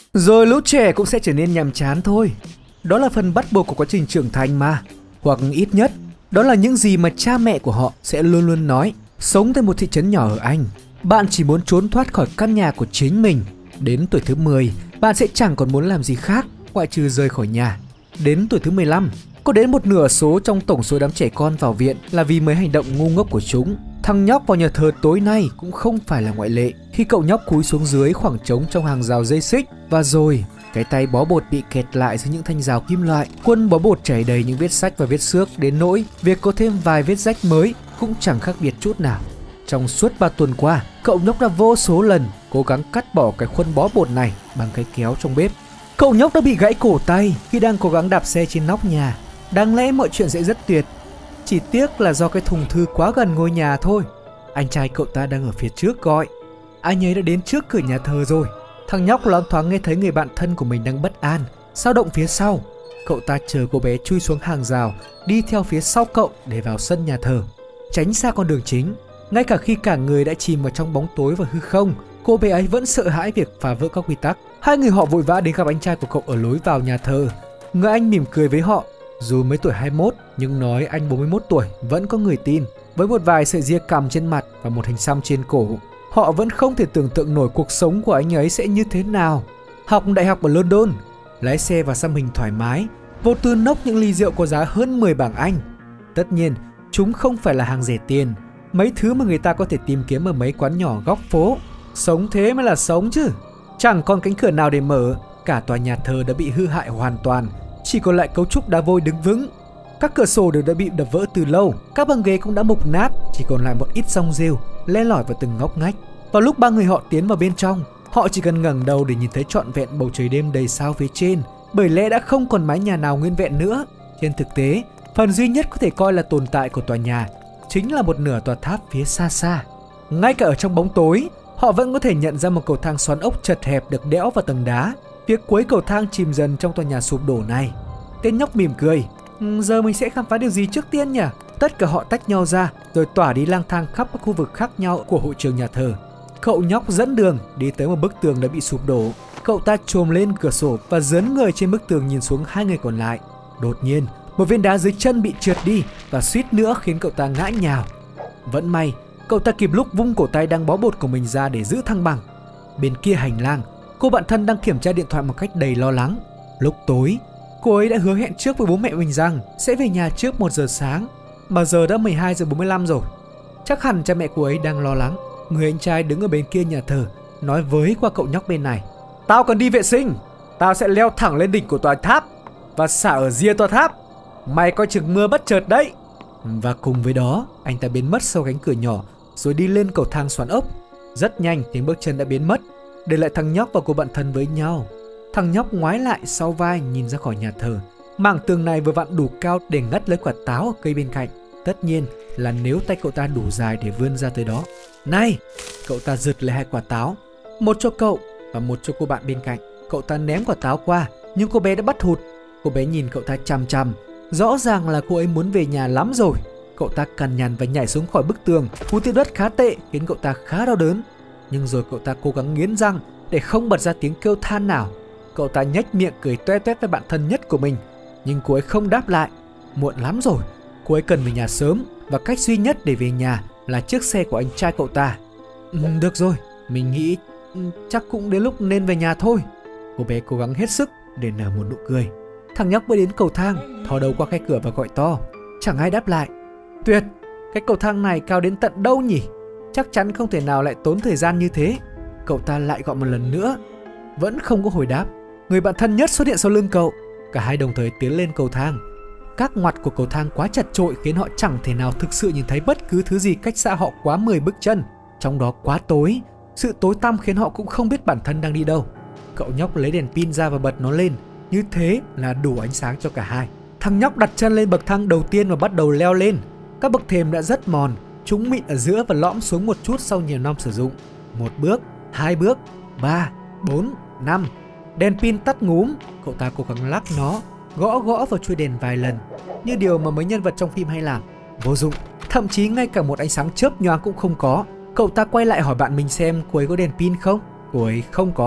Rồi lũ trẻ cũng sẽ trở nên nhàm chán thôi. Đó là phần bắt buộc của quá trình trưởng thành mà. Hoặc ít nhất, đó là những gì mà cha mẹ của họ sẽ luôn luôn nói. Sống tại một thị trấn nhỏ ở Anh, bạn chỉ muốn trốn thoát khỏi căn nhà của chính mình. Đến tuổi thứ 10, bạn sẽ chẳng còn muốn làm gì khác ngoại trừ rời khỏi nhà. Đến tuổi thứ 15, có đến một nửa số trong tổng số đám trẻ con vào viện là vì mấy hành động ngu ngốc của chúng. Thằng nhóc vào nhà thờ tối nay cũng không phải là ngoại lệ, khi cậu nhóc cúi xuống dưới khoảng trống trong hàng rào dây xích, và rồi cái tay bó bột bị kẹt lại dưới những thanh rào kim loại. Quân bó bột chảy đầy những vết rách và vết xước đến nỗi việc có thêm vài vết rách mới cũng chẳng khác biệt chút nào. Trong suốt 3 tuần qua, cậu nhóc đã vô số lần cố gắng cắt bỏ cái khuôn bó bột này bằng cái kéo trong bếp. Cậu nhóc đã bị gãy cổ tay khi đang cố gắng đạp xe trên nóc nhà. Đáng lẽ mọi chuyện sẽ rất tuyệt, chỉ tiếc là do cái thùng thư quá gần ngôi nhà thôi. Anh trai cậu ta đang ở phía trước gọi. Anh ấy đã đến trước cửa nhà thờ rồi. Thằng nhóc loáng thoáng nghe thấy người bạn thân của mình đang bất an, dao động phía sau. Cậu ta chờ cô bé chui xuống hàng rào, đi theo phía sau cậu để vào sân nhà thờ, tránh xa con đường chính. Ngay cả khi cả người đã chìm vào trong bóng tối và hư không, cô bé ấy vẫn sợ hãi việc phá vỡ các quy tắc. Hai người họ vội vã đến gặp anh trai của cậu ở lối vào nhà thờ. Người anh mỉm cười với họ. Dù mới tuổi 21 nhưng nói anh 41 tuổi vẫn có người tin. Với một vài sợi ria cằm trên mặt và một hình xăm trên cổ, họ vẫn không thể tưởng tượng nổi cuộc sống của anh ấy sẽ như thế nào. Học đại học ở London, lái xe và xăm hình thoải mái, vô tư nốc những ly rượu có giá hơn 10 bảng Anh. Tất nhiên, chúng không phải là hàng rẻ tiền, mấy thứ mà người ta có thể tìm kiếm ở mấy quán nhỏ góc phố. Sống thế mới là sống chứ. Chẳng còn cánh cửa nào để mở, cả tòa nhà thờ đã bị hư hại hoàn toàn, chỉ còn lại cấu trúc đá vôi đứng vững. Các cửa sổ đều đã bị đập vỡ từ lâu, các băng ghế cũng đã mục nát, chỉ còn lại một ít rong rêu le lỏi vào từng ngóc ngách. Vào lúc ba người họ tiến vào bên trong, họ chỉ cần ngẩng đầu để nhìn thấy trọn vẹn bầu trời đêm đầy sao phía trên, bởi lẽ đã không còn mái nhà nào nguyên vẹn nữa. Trên thực tế, phần duy nhất có thể coi là tồn tại của tòa nhà chính là một nửa tòa tháp phía xa xa. Ngay cả ở trong bóng tối, họ vẫn có thể nhận ra một cầu thang xoắn ốc chật hẹp được đẽo vào tầng đá. Phía cuối cầu thang chìm dần trong tòa nhà sụp đổ này. Tên nhóc mỉm cười. Giờ mình sẽ khám phá điều gì trước tiên nhỉ? Tất cả họ tách nhau ra rồi tỏa đi lang thang khắp các khu vực khác nhau của hội trường nhà thờ. Cậu nhóc dẫn đường đi tới một bức tường đã bị sụp đổ. Cậu ta chồm lên cửa sổ và dướn người trên bức tường nhìn xuống hai người còn lại. Đột nhiên, một viên đá dưới chân bị trượt đi và suýt nữa khiến cậu ta ngã nhào. Vẫn may, cậu ta kịp lúc vung cổ tay đang bó bột của mình ra để giữ thăng bằng. Bên kia hành lang, cô bạn thân đang kiểm tra điện thoại một cách đầy lo lắng. Lúc tối, cô ấy đã hứa hẹn trước với bố mẹ mình rằng sẽ về nhà trước 1 giờ sáng, mà giờ đã 12 giờ 45 rồi. Chắc hẳn cha mẹ cô ấy đang lo lắng. Người anh trai đứng ở bên kia nhà thờ nói với qua cậu nhóc bên này. Tao cần đi vệ sinh. Tao sẽ leo thẳng lên đỉnh của tòa tháp và xả ở ria tòa tháp. Mày coi chừng mưa bất chợt đấy. Và cùng với đó, anh ta biến mất sau cánh cửa nhỏ rồi đi lên cầu thang xoắn ốc. Rất nhanh tiếng bước chân đã biến mất, để lại thằng nhóc và cô bạn thân với nhau. Thằng nhóc ngoái lại sau vai nhìn ra khỏi nhà thờ. Mảng tường này vừa vặn đủ cao để ngắt lấy quả táo ở cây bên cạnh. Tất nhiên là nếu tay cậu ta đủ dài để vươn ra tới đó. Này! Cậu ta giật lấy 2 quả táo, một cho cậu và một cho cô bạn bên cạnh. Cậu ta ném quả táo qua, nhưng cô bé đã bắt hụt. Cô bé nhìn cậu ta chằm chằm, rõ ràng là cô ấy muốn về nhà lắm rồi. Cậu ta cằn nhằn và nhảy xuống khỏi bức tường. Cú tiếp đất khá tệ khiến cậu ta khá đau đớn, nhưng rồi cậu ta cố gắng nghiến răng để không bật ra tiếng kêu than nào. Cậu ta nhếch miệng cười toe toét với bạn thân nhất của mình, nhưng cô ấy không đáp lại. Muộn lắm rồi, cô ấy cần về nhà sớm, và cách duy nhất để về nhà là chiếc xe của anh trai cậu ta. Được rồi, mình nghĩ chắc cũng đến lúc nên về nhà thôi. Cô bé cố gắng hết sức để nở một nụ cười. Thằng nhóc bước đến cầu thang, thò đầu qua khe cửa và gọi to. Chẳng ai đáp lại. Tuyệt, cái cầu thang này cao đến tận đâu nhỉ? Chắc chắn không thể nào lại tốn thời gian như thế. Cậu ta lại gọi một lần nữa, vẫn không có hồi đáp. Người bạn thân nhất xuất hiện sau lưng cậu. Cả hai đồng thời tiến lên cầu thang. Các ngoặt của cầu thang quá chật chội khiến họ chẳng thể nào thực sự nhìn thấy bất cứ thứ gì cách xa họ quá 10 bước chân. Trong đó quá tối, sự tối tăm khiến họ cũng không biết bản thân đang đi đâu. Cậu nhóc lấy đèn pin ra và bật nó lên. Như thế là đủ ánh sáng cho cả hai. Thằng nhóc đặt chân lên bậc thang đầu tiên và bắt đầu leo lên. Các bậc thềm đã rất mòn, chúng mịn ở giữa và lõm xuống một chút sau nhiều năm sử dụng. 1 bước, 2 bước, 3, 4, 5. Đèn pin tắt ngúm. Cậu ta cố gắng lắc nó, gõ vào chuôi đèn vài lần, như điều mà mấy nhân vật trong phim hay làm. Vô dụng, thậm chí ngay cả một ánh sáng chớp nhoáng cũng không có. Cậu ta quay lại hỏi bạn mình xem cô ấy có đèn pin không. Cô ấy không có.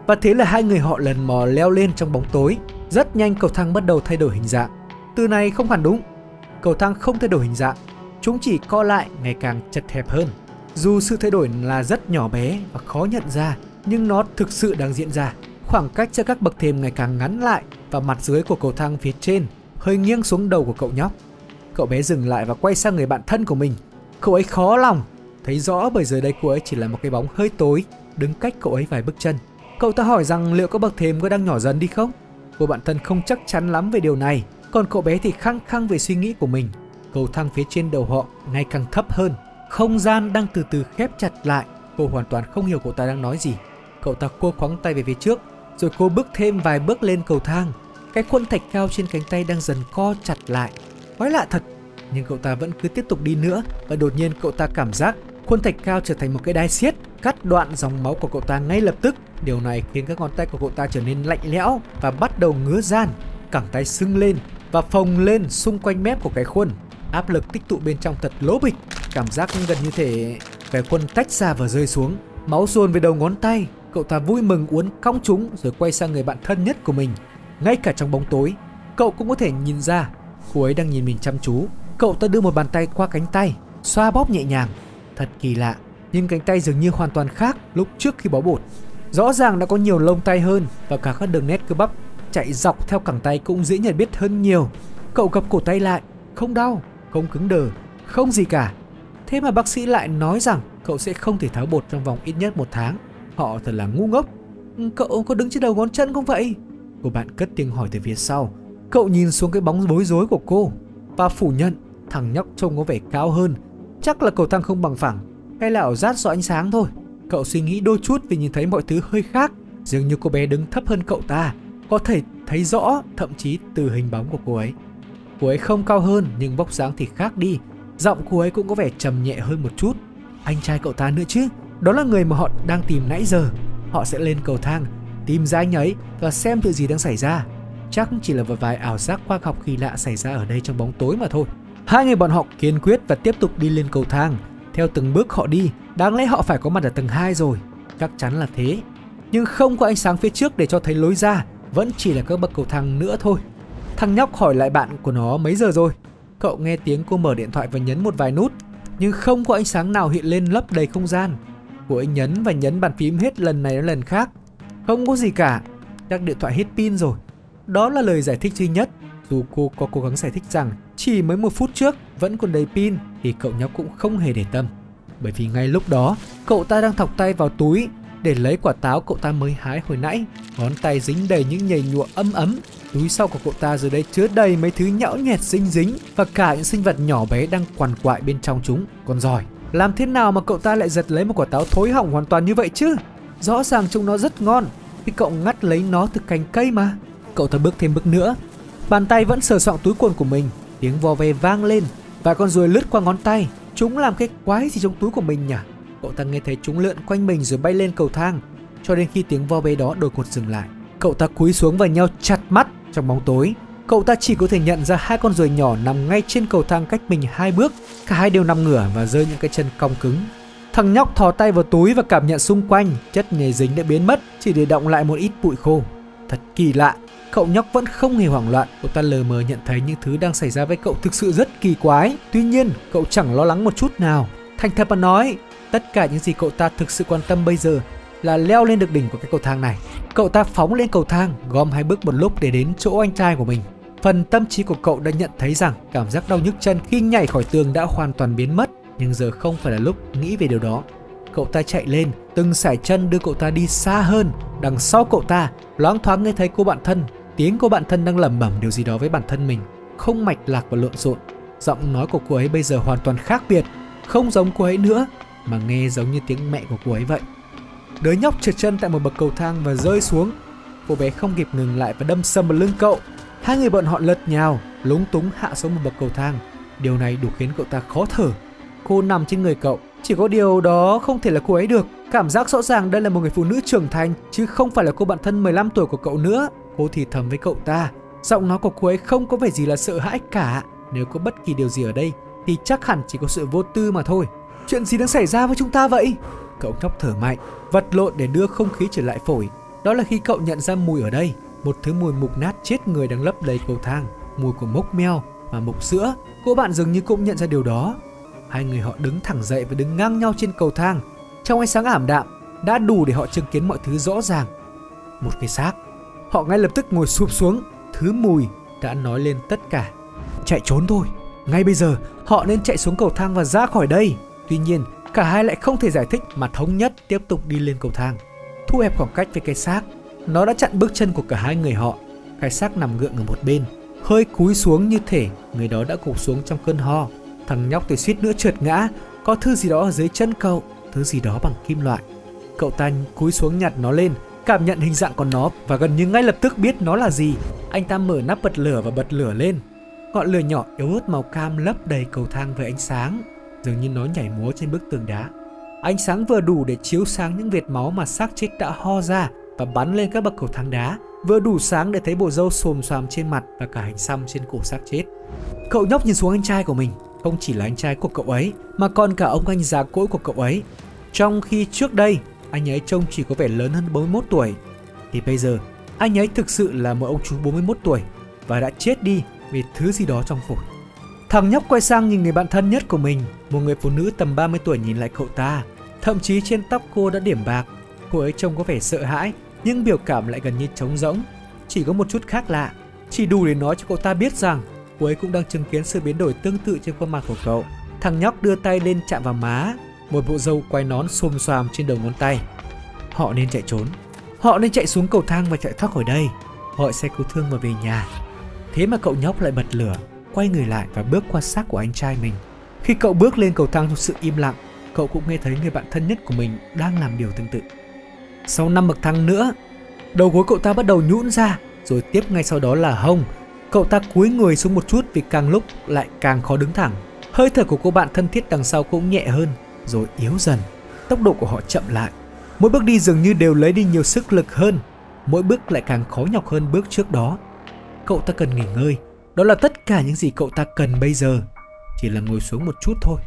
Và thế là hai người họ lần mò leo lên trong bóng tối. Rất nhanh cầu thang bắt đầu thay đổi hình dạng. Từ này không hẳn đúng. Cầu thang không thay đổi hình dạng, chúng chỉ co lại ngày càng chật hẹp hơn. Dù sự thay đổi là rất nhỏ bé và khó nhận ra, nhưng nó thực sự đang diễn ra. Khoảng cách giữa các bậc thềm ngày càng ngắn lại và mặt dưới của cầu thang phía trên hơi nghiêng xuống đầu của cậu nhóc. Cậu bé dừng lại và quay sang người bạn thân của mình. Cậu ấy khó lòng thấy rõ bởi giờ đây cô ấy chỉ là một cái bóng hơi tối đứng cách cậu ấy vài bước chân. Cậu ta hỏi rằng liệu các bậc thềm có đang nhỏ dần đi không? Cô bạn thân không chắc chắn lắm về điều này, còn cậu bé thì khăng khăng về suy nghĩ của mình. Cầu thang phía trên đầu họ ngày càng thấp hơn, không gian đang từ từ khép chặt lại. Cô hoàn toàn không hiểu cậu ta đang nói gì. Cậu ta cô khoắng tay về phía trước, rồi cô bước thêm vài bước lên cầu thang. Cái khuôn thạch cao trên cánh tay đang dần co chặt lại. Quái lạ thật, nhưng cậu ta vẫn cứ tiếp tục đi nữa. Và đột nhiên cậu ta cảm giác khuôn thạch cao trở thành một cái đai xiết, cắt đoạn dòng máu của cậu ta ngay lập tức. Điều này khiến các ngón tay của cậu ta trở nên lạnh lẽo và bắt đầu ngứa ran. Cẳng tay sưng lên và phồng lên xung quanh mép của cái khuôn. Áp lực tích tụ bên trong thật lố bịch. Cảm giác gần như thể cái khuôn tách ra và rơi xuống. Máu dồn về đầu ngón tay. Cậu ta vui mừng uốn cong chúng rồi quay sang người bạn thân nhất của mình. Ngay cả trong bóng tối, cậu cũng có thể nhìn ra cô ấy đang nhìn mình chăm chú. Cậu ta đưa một bàn tay qua cánh tay, xoa bóp nhẹ nhàng. Thật kỳ lạ, nhưng cánh tay dường như hoàn toàn khác lúc trước khi bó bột. Rõ ràng đã có nhiều lông tay hơn và cả các đường nét cơ bắp chạy dọc theo cẳng tay cũng dễ nhận biết hơn nhiều. Cậu gập cổ tay lại, không đau, không cứng đờ, không gì cả. Thế mà bác sĩ lại nói rằng cậu sẽ không thể tháo bột trong vòng ít nhất 1 tháng. Họ thật là ngu ngốc. Cậu có đứng trên đầu ngón chân không vậy? Cô bạn cất tiếng hỏi từ phía sau. Cậu nhìn xuống cái bóng bối rối của cô và phủ nhận thằng nhóc trông có vẻ cao hơn. Chắc là cầu thang không bằng phẳng, hay là ảo giác do ánh sáng thôi. Cậu suy nghĩ đôi chút vì nhìn thấy mọi thứ hơi khác. Dường như cô bé đứng thấp hơn cậu ta, có thể thấy rõ thậm chí từ hình bóng của cô ấy. Cô ấy không cao hơn nhưng vóc dáng thì khác đi. Giọng cô ấy cũng có vẻ trầm nhẹ hơn một chút. Anh trai cậu ta nữa chứ, đó là người mà họ đang tìm nãy giờ. Họ sẽ lên cầu thang, tìm ra anh ấy và xem chuyện gì đang xảy ra. Chắc chỉ là một vài ảo giác khoa học kỳ lạ xảy ra ở đây trong bóng tối mà thôi. Hai người bọn họ kiên quyết và tiếp tục đi lên cầu thang. Theo từng bước họ đi, đáng lẽ họ phải có mặt ở tầng 2 rồi. Chắc chắn là thế. Nhưng không có ánh sáng phía trước để cho thấy lối ra, vẫn chỉ là các bậc cầu thang nữa thôi. Thằng nhóc hỏi lại bạn của nó mấy giờ rồi. Cậu nghe tiếng cô mở điện thoại và nhấn một vài nút, nhưng không có ánh sáng nào hiện lên lấp đầy không gian. Cô ấy nhấn và nhấn bàn phím hết lần này đến lần khác. Không có gì cả, chắc điện thoại hết pin rồi. Đó là lời giải thích duy nhất. Dù cô có cố gắng giải thích rằng chỉ mới 1 phút trước vẫn còn đầy pin thì cậu nhóc cũng không hề để tâm. Bởi vì ngay lúc đó cậu ta đang thọc tay vào túi để lấy quả táo cậu ta mới hái hồi nãy. Ngón tay dính đầy những nhầy nhụa ấm ấm. Túi sau của cậu ta giờ đây chứa đầy mấy thứ nhão nhẹt dính dính và cả những sinh vật nhỏ bé đang quằn quại bên trong chúng. Con giỏi, làm thế nào mà cậu ta lại giật lấy một quả táo thối hỏng hoàn toàn như vậy chứ? Rõ ràng chúng nó rất ngon vì cậu ngắt lấy nó từ cành cây mà. Cậu ta bước thêm bước nữa, bàn tay vẫn sờ soạng túi quần của mình. Tiếng vò ve vang lên và con ruồi lướt qua ngón tay. Chúng làm cái quái gì trong túi của mình nhỉ? Cậu ta nghe thấy chúng lượn quanh mình rồi bay lên cầu thang, cho đến khi tiếng vo ve đó đột ngột dừng lại. Cậu ta cúi xuống và nheo chặt mắt trong bóng tối. Cậu ta chỉ có thể nhận ra 2 con ruồi nhỏ nằm ngay trên cầu thang cách mình 2 bước. Cả hai đều nằm ngửa và giơ những cái chân cong cứng. Thằng nhóc thò tay vào túi và cảm nhận xung quanh. Chất nhầy dính đã biến mất, chỉ để đọng lại một ít bụi khô. Thật kỳ lạ, cậu nhóc vẫn không hề hoảng loạn. Cậu ta lờ mờ nhận thấy những thứ đang xảy ra với cậu thực sự rất kỳ quái. Tuy nhiên, cậu chẳng lo lắng một chút nào. Thành thật mà nói, tất cả những gì cậu ta thực sự quan tâm bây giờ là leo lên được đỉnh của cái cầu thang này. Cậu ta phóng lên cầu thang, gom 2 bước một lúc để đến chỗ anh trai của mình. Phần tâm trí của cậu đã nhận thấy rằng cảm giác đau nhức chân khi nhảy khỏi tường đã hoàn toàn biến mất. Nhưng giờ không phải là lúc nghĩ về điều đó. Cậu ta chạy lên, từng sải chân đưa cậu ta đi xa hơn. Đằng sau cậu ta, loáng thoáng nghe thấy cô bạn thân. Tiếng cô bạn thân đang lẩm bẩm điều gì đó với bản thân mình, không mạch lạc và lộn xộn. Giọng nói của cô ấy bây giờ hoàn toàn khác biệt, không giống cô ấy nữa, mà nghe giống như tiếng mẹ của cô ấy vậy. Đứa nhóc trượt chân tại một bậc cầu thang và rơi xuống. Cô bé không kịp ngừng lại và đâm sầm vào lưng cậu. Hai người bọn họ lật nhào, lúng túng hạ xuống một bậc cầu thang. Điều này đủ khiến cậu ta khó thở. Cô nằm trên người cậu, chỉ có điều đó không thể là cô ấy được. Cảm giác rõ ràng đây là một người phụ nữ trưởng thành, chứ không phải là cô bạn thân 15 tuổi của cậu nữa. Cô thì thầm với cậu ta. Giọng nói của cô ấy không có vẻ gì là sợ hãi cả. Nếu có bất kỳ điều gì ở đây thì chắc hẳn chỉ có sự vô tư mà thôi. Chuyện gì đang xảy ra với chúng ta vậy? Cậu nhóc thở mạnh, vật lộn để đưa không khí trở lại phổi. Đó là khi cậu nhận ra mùi ở đây, một thứ mùi mục nát chết người đang lấp đầy cầu thang, mùi của mốc meo và mục sữa. Cô bạn dường như cũng nhận ra điều đó. Hai người họ đứng thẳng dậy và đứng ngang nhau trên cầu thang. Trong ánh sáng ảm đạm đã đủ để họ chứng kiến mọi thứ rõ ràng. Một cái xác. Họ ngay lập tức ngồi sụp xuống. Thứ mùi đã nói lên tất cả. Chạy trốn thôi. Ngay bây giờ họ nên chạy xuống cầu thang và ra khỏi đây. Tuy nhiên cả hai lại không thể giải thích mà thống nhất tiếp tục đi lên cầu thang, thu hẹp khoảng cách với cái xác. Nó đã chặn bước chân của cả hai người họ. Cái xác nằm gượng ở một bên, hơi cúi xuống như thể người đó đã gục xuống trong cơn ho. Thằng nhóc thì suýt nữa trượt ngã. Có thứ gì đó ở dưới chân cậu, thứ gì đó bằng kim loại. Cậu ta cúi xuống nhặt nó lên, cảm nhận hình dạng của nó và gần như ngay lập tức biết nó là gì. Anh ta mở nắp bật lửa và bật lửa lên. Ngọn lửa nhỏ yếu ớt màu cam lấp đầy cầu thang với ánh sáng, dường như nó nhảy múa trên bức tường đá. Ánh sáng vừa đủ để chiếu sáng những vệt máu mà xác chết đã ho ra và bắn lên các bậc cầu thang đá, vừa đủ sáng để thấy bộ râu xồm xoàm trên mặt và cả hình xăm trên cổ xác chết. Cậu nhóc nhìn xuống anh trai của mình, không chỉ là anh trai của cậu ấy mà còn cả ông anh già cỗi của cậu ấy. Trong khi trước đây anh ấy trông chỉ có vẻ lớn hơn 41 tuổi, thì bây giờ anh ấy thực sự là một ông chú 41 tuổi và đã chết đi vì thứ gì đó trong phổi. Thằng nhóc quay sang nhìn người bạn thân nhất của mình, một người phụ nữ tầm 30 tuổi nhìn lại cậu ta. Thậm chí trên tóc cô đã điểm bạc. Cô ấy trông có vẻ sợ hãi, nhưng biểu cảm lại gần như trống rỗng. Chỉ có một chút khác lạ, chỉ đủ để nói cho cậu ta biết rằng cô ấy cũng đang chứng kiến sự biến đổi tương tự trên khuôn mặt của cậu. Thằng nhóc đưa tay lên chạm vào má, một bộ râu quai nón xồm xoàm trên đầu ngón tay. Họ nên chạy trốn. Họ nên chạy xuống cầu thang và chạy thoát khỏi đây, gọi xe cứu thương và về nhà. Thế mà cậu nhóc lại bật lửa, quay người lại và bước qua xác của anh trai mình. Khi cậu bước lên cầu thang trong sự im lặng, cậu cũng nghe thấy người bạn thân nhất của mình đang làm điều tương tự. Sau 5 bậc thang nữa, đầu gối cậu ta bắt đầu nhũn ra, rồi tiếp ngay sau đó là hông. Cậu ta cúi người xuống một chút vì càng lúc lại càng khó đứng thẳng. Hơi thở của cô bạn thân thiết đằng sau cũng nhẹ hơn, rồi yếu dần. Tốc độ của họ chậm lại. Mỗi bước đi dường như đều lấy đi nhiều sức lực hơn. Mỗi bước lại càng khó nhọc hơn bước trước đó. Cậu ta cần nghỉ ngơi. Đó là tất cả những gì cậu ta cần bây giờ. Chỉ là ngồi xuống một chút thôi.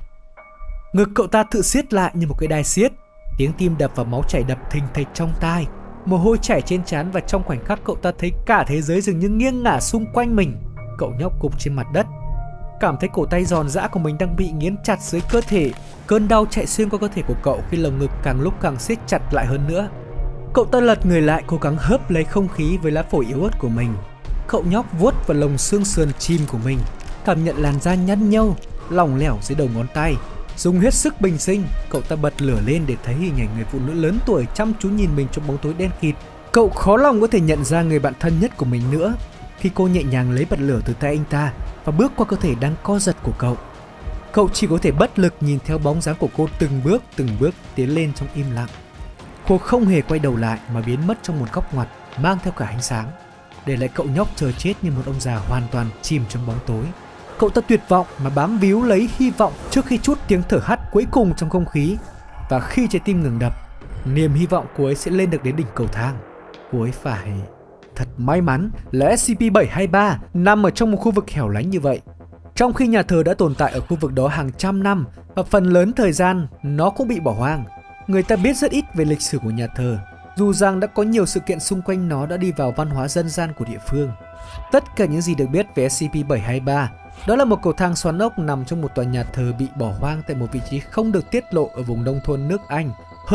Ngực cậu ta tự siết lại như một cái đai siết. Tiếng tim đập và máu chảy đập thình thịch trong tai. Mồ hôi chảy trên trán và trong khoảnh khắc cậu ta thấy cả thế giới dường như nghiêng ngả xung quanh mình. Cậu nhóc gục trên mặt đất, cảm thấy cổ tay giòn giã của mình đang bị nghiến chặt dưới cơ thể. Cơn đau chạy xuyên qua cơ thể của cậu khi lồng ngực càng lúc càng siết chặt lại hơn nữa. Cậu ta lật người lại, cố gắng hớp lấy không khí với lá phổi yếu ớt của mình. Cậu nhóc vuốt vào lồng xương sườn chim của mình, cảm nhận làn da nhăn nhâu, lỏng lẻo dưới đầu ngón tay. Dùng hết sức bình sinh, cậu ta bật lửa lên để thấy hình ảnh người phụ nữ lớn tuổi chăm chú nhìn mình trong bóng tối đen kịt. Cậu khó lòng có thể nhận ra người bạn thân nhất của mình nữa khi cô nhẹ nhàng lấy bật lửa từ tay anh ta và bước qua cơ thể đang co giật của cậu. Cậu chỉ có thể bất lực nhìn theo bóng dáng của cô từng bước tiến lên trong im lặng. Cô không hề quay đầu lại mà biến mất trong một góc ngoặt mang theo cả ánh sáng, để lại cậu nhóc chờ chết như một ông già hoàn toàn chìm trong bóng tối. Cậu ta tuyệt vọng mà bám víu lấy hy vọng trước khi trút tiếng thở hắt cuối cùng trong không khí. Và khi trái tim ngừng đập, niềm hy vọng cô ấy sẽ lên được đến đỉnh cầu thang. Cô ấy phải thật may mắn là SCP-723 nằm ở trong một khu vực hẻo lánh như vậy. Trong khi nhà thờ đã tồn tại ở khu vực đó hàng trăm năm và phần lớn thời gian nó cũng bị bỏ hoang. Người ta biết rất ít về lịch sử của nhà thờ, dù rằng đã có nhiều sự kiện xung quanh nó đã đi vào văn hóa dân gian của địa phương. Tất cả những gì được biết về SCP-723 đó là một cầu thang xoắn ốc nằm trong một tòa nhà thờ bị bỏ hoang tại một vị trí không được tiết lộ ở vùng nông thôn nước Anh.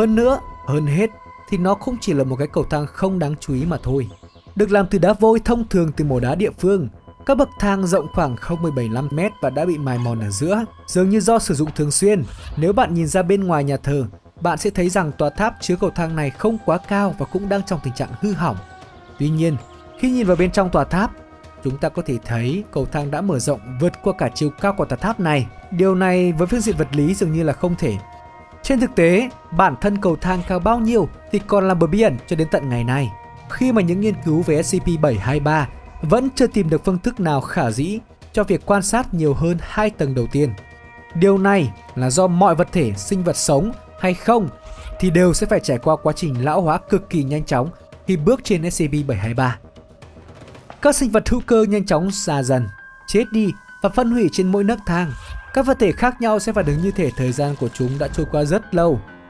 Hơn hết thì nó không chỉ là một cái cầu thang không đáng chú ý mà thôi. Được làm từ đá vôi thông thường từ mỏ đá địa phương, các bậc thang rộng khoảng 0,75 m và đã bị mài mòn ở giữa, dường như do sử dụng thường xuyên. Nếu bạn nhìn ra bên ngoài nhà thờ, bạn sẽ thấy rằng tòa tháp chứa cầu thang này không quá cao và cũng đang trong tình trạng hư hỏng. Tuy nhiên, khi nhìn vào bên trong tòa tháp, chúng ta có thể thấy cầu thang đã mở rộng vượt qua cả chiều cao của tòa tháp này. Điều này với phương diện vật lý dường như là không thể. Trên thực tế, bản thân cầu thang cao bao nhiêu thì còn là bí ẩn cho đến tận ngày nay, khi mà những nghiên cứu về SCP-723 vẫn chưa tìm được phương thức nào khả dĩ cho việc quan sát nhiều hơn 2 tầng đầu tiên. Điều này là do mọi vật thể, sinh vật sống hay không thì đều sẽ phải trải qua quá trình lão hóa cực kỳ nhanh chóng khi bước trên SCP-723. Các sinh vật hữu cơ nhanh chóng già dần, chết đi và phân hủy trên mỗi nấc thang. Các vật thể khác nhau sẽ phản ứng như thể thời gian của chúng đã trôi qua rất lâu.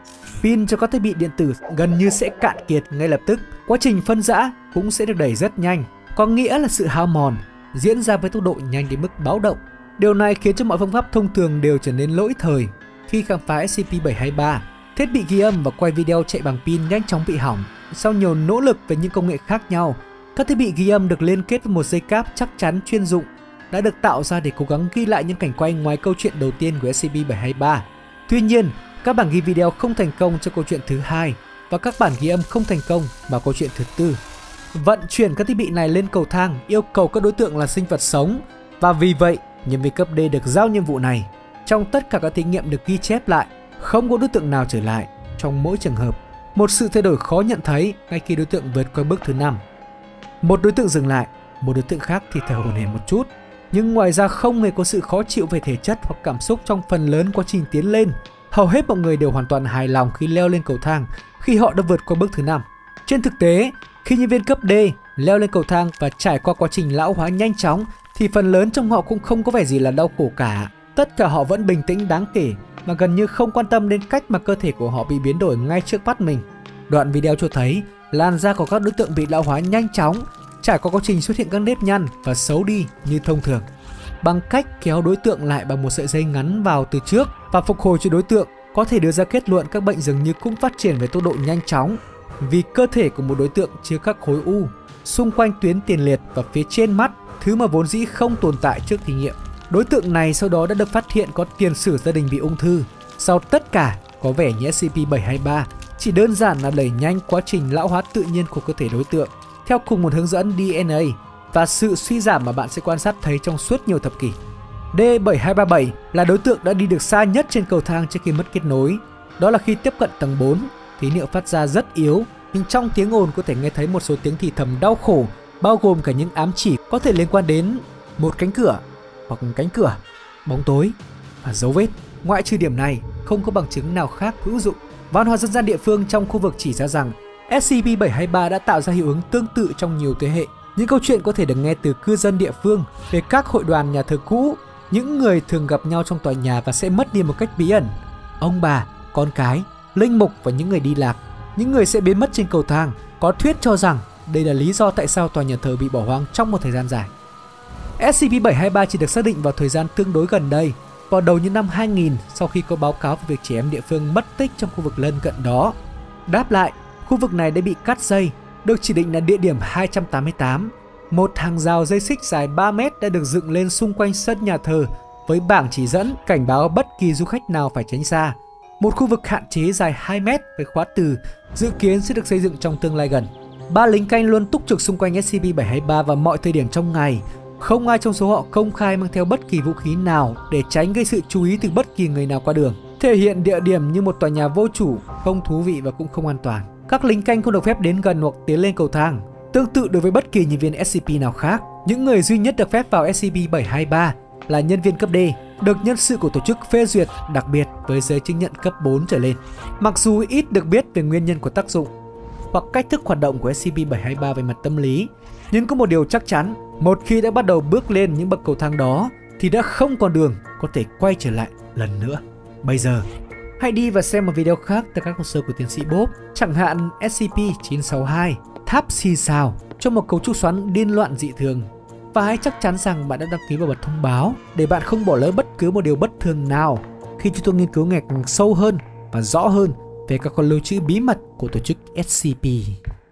pin cho các thiết bị điện tử gần như sẽ cạn kiệt ngay lập tức. Quá trình phân rã cũng sẽ được đẩy rất nhanh, có nghĩa là sự hao mòn diễn ra với tốc độ nhanh đến mức báo động. Điều này khiến cho mọi phương pháp thông thường đều trở nên lỗi thời. Khi khám phá SCP-723, thiết bị ghi âm và quay video chạy bằng pin nhanh chóng bị hỏng. Sau nhiều nỗ lực về những công nghệ khác nhau, các thiết bị ghi âm được liên kết với một dây cáp chắc chắn chuyên dụng đã được tạo ra để cố gắng ghi lại những cảnh quay ngoài câu chuyện đầu tiên của SCP-723. Tuy nhiên, các bản ghi video không thành công cho câu chuyện thứ hai và các bản ghi âm không thành công vào câu chuyện thứ tư. Vận chuyển các thiết bị này lên cầu thang yêu cầu các đối tượng là sinh vật sống, và vì vậy nhân viên cấp D được giao nhiệm vụ này. Trong tất cả các thí nghiệm được ghi chép lại, không có đối tượng nào trở lại trong mỗi trường hợp. Một sự thay đổi khó nhận thấy ngay khi đối tượng vượt qua bước thứ 5. Một đối tượng dừng lại, một đối tượng khác thì thở hổn hển một chút, nhưng ngoài ra không hề có sự khó chịu về thể chất hoặc cảm xúc trong phần lớn quá trình tiến lên. Hầu hết mọi người đều hoàn toàn hài lòng khi leo lên cầu thang khi họ đã vượt qua bước thứ 5. Trên thực tế, khi nhân viên cấp D leo lên cầu thang và trải qua quá trình lão hóa nhanh chóng thì phần lớn trong họ cũng không có vẻ gì là đau khổ cả. Tất cả họ vẫn bình tĩnh đáng kể mà gần như không quan tâm đến cách mà cơ thể của họ bị biến đổi ngay trước mắt mình. Đoạn video cho thấy làn da của các đối tượng bị lão hóa nhanh chóng, trải qua quá trình xuất hiện các nếp nhăn và xấu đi như thông thường. Bằng cách kéo đối tượng lại bằng một sợi dây ngắn vào từ trước và phục hồi cho đối tượng, có thể đưa ra kết luận các bệnh dường như cũng phát triển với tốc độ nhanh chóng, vì cơ thể của một đối tượng chứa các khối u xung quanh tuyến tiền liệt và phía trên mắt, thứ mà vốn dĩ không tồn tại trước thí nghiệm. Đối tượng này sau đó đã được phát hiện có tiền sử gia đình bị ung thư. Sau tất cả, có vẻ như SCP-723 chỉ đơn giản là đẩy nhanh quá trình lão hóa tự nhiên của cơ thể đối tượng theo cùng một hướng dẫn DNA và sự suy giảm mà bạn sẽ quan sát thấy trong suốt nhiều thập kỷ. D7237 là đối tượng đã đi được xa nhất trên cầu thang trước khi mất kết nối. Đó là khi tiếp cận tầng 4, tín hiệu phát ra rất yếu, nhưng trong tiếng ồn có thể nghe thấy một số tiếng thì thầm đau khổ, bao gồm cả những ám chỉ có thể liên quan đến một cánh cửa hoặc cánh cửa, bóng tối và dấu vết. Ngoại trừ điểm này, không có bằng chứng nào khác hữu dụng. Văn hóa dân gian địa phương trong khu vực chỉ ra rằng SCP-723 đã tạo ra hiệu ứng tương tự trong nhiều thế hệ. Những câu chuyện có thể được nghe từ cư dân địa phương về các hội đoàn nhà thờ cũ, những người thường gặp nhau trong tòa nhà và sẽ mất đi một cách bí ẩn. Ông bà, con cái, linh mục và những người đi lạc, những người sẽ biến mất trên cầu thang. Có thuyết cho rằng đây là lý do tại sao tòa nhà thờ bị bỏ hoang trong một thời gian dài. SCP-723 chỉ được xác định vào thời gian tương đối gần đây, vào đầu những năm 2000, sau khi có báo cáo về việc trẻ em địa phương mất tích trong khu vực lân cận đó. Đáp lại, khu vực này đã bị cắt dây, được chỉ định là địa điểm 288. Một hàng rào dây xích dài 3 mét đã được dựng lên xung quanh sân nhà thờ với bảng chỉ dẫn cảnh báo bất kỳ du khách nào phải tránh xa. Một khu vực hạn chế dài 2 mét với khóa từ dự kiến sẽ được xây dựng trong tương lai gần. 3 lính canh luôn túc trực xung quanh SCP-723 vào mọi thời điểm trong ngày. Không ai trong số họ công khai mang theo bất kỳ vũ khí nào để tránh gây sự chú ý từ bất kỳ người nào qua đường, thể hiện địa điểm như một tòa nhà vô chủ, không thú vị và cũng không an toàn. Các lính canh không được phép đến gần hoặc tiến lên cầu thang. Tương tự đối với bất kỳ nhân viên SCP nào khác, những người duy nhất được phép vào SCP-723 là nhân viên cấp D, được nhân sự của tổ chức phê duyệt đặc biệt với giấy chứng nhận cấp 4 trở lên. Mặc dù ít được biết về nguyên nhân của tác dụng hoặc cách thức hoạt động của SCP-723 về mặt tâm lý, nhưng có một điều chắc chắn, một khi đã bắt đầu bước lên những bậc cầu thang đó thì đã không còn đường có thể quay trở lại lần nữa. Bây giờ, hãy đi và xem một video khác từ các hồ sơ của tiến sĩ Bob, chẳng hạn SCP-962, tháp xì xào cho một cấu trúc xoắn điên loạn dị thường. Và hãy chắc chắn rằng bạn đã đăng ký và bật thông báo để bạn không bỏ lỡ bất cứ một điều bất thường nào khi chúng tôi nghiên cứu ngày càng sâu hơn và rõ hơn về các con lưu trữ bí mật của tổ chức SCP.